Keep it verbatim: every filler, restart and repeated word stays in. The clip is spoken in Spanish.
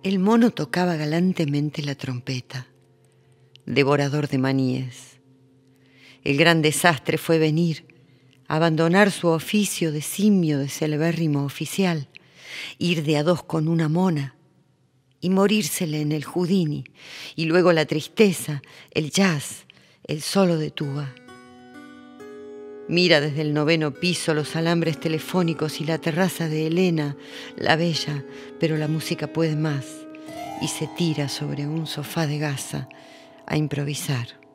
El mono tocaba galantemente la trompeta, devorador de maníes. El gran desastre fue venir, abandonar su oficio de simio de celebérrimo oficial, ir de a dos con una mona y morírsele en el Houdini, y luego la tristeza, el jazz, el solo de tuba. Mira desde el noveno piso los alambres telefónicos y la terraza de Elena, la bella, pero la música puede más, y se tira sobre un sofá de gasa a improvisar.